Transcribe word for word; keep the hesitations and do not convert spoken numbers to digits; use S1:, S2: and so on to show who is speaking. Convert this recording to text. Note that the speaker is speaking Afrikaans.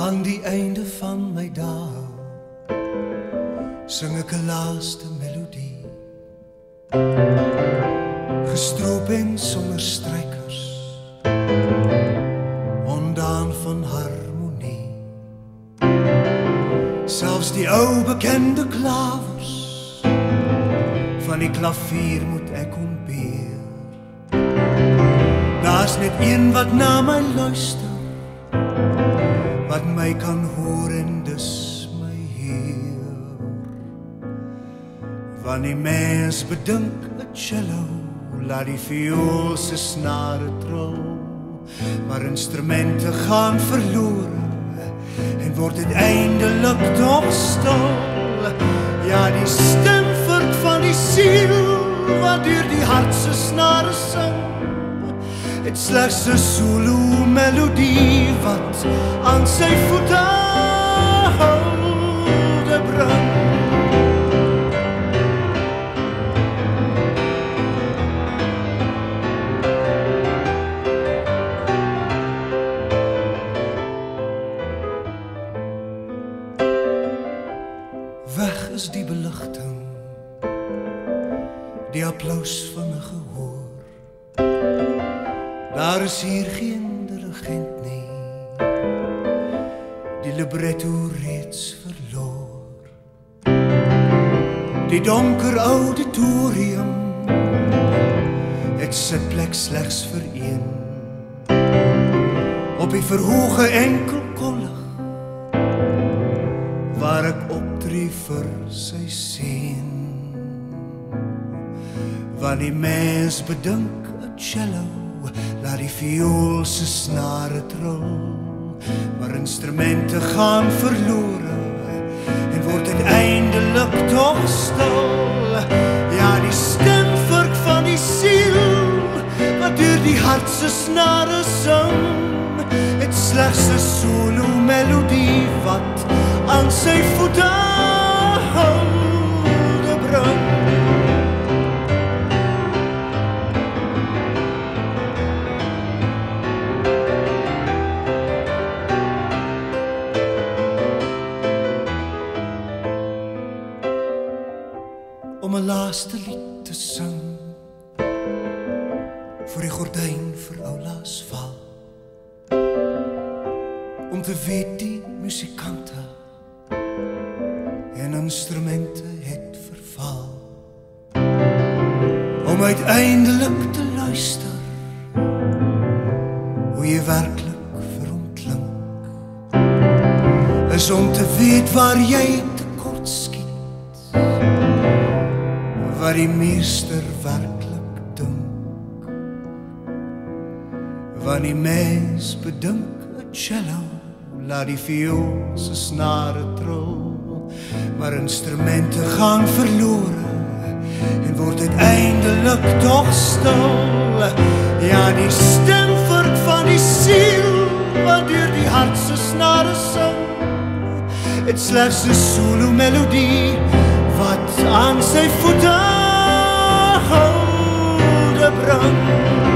S1: Aan die einde van my dae sing ek 'n laaste melodie, gestroop en sonder strykers, ondaan van harmonie. Selfs die ou bekende klawers van die klavier moet ek ontbeer. Daar's net een wat na my luister, wat my kan hoor en dis my Heer. Wanneer mens bedink 'n cello, laat die viool se snare tril, maar instrumente gaan verlore en word uiteindelik tog stil. Ja, die stemvurk van die siel wat deur die hart se snare sing, het slegs 'n solo melodie wat aan sy voete hulde bring. Weg is die beligting, die applaus van 'n gehoor. Daar is hier geen dirigent nie, die libretto reeds verloor. Die donker auditorium het sitplek slegs vir een, op die verhoge enkelkollig waar ek optree vir sy seun. Wanneer mens bedink 'n cello, laat die viool se snare tril, maar instrumente gaan verlore en word uiteindelik tog stil. Ja, die stemvurk van die siel wat deur die hart se snare sing, het slegs 'n solo melodie wat aan sy voete hulde bring. Om 'n laaste lied te sing, voor die gordyn vir oulaas val, om te weet die musikante en instrumente het verval, om uiteindelik te luister hoe jy werklik vir hom klink, is om te weet waar jy tekort skiet, wat die meester werklik dink. Wanneer mens bedink 'n cello, laat die viool se snare tril, maar instrumente gaan verlore en word uiteindelik tog stil. Ja, die stemvurk van die siel wat deur die hart se snare sing, het slegs 'n solo melodie wat aan sy voete hulde bring.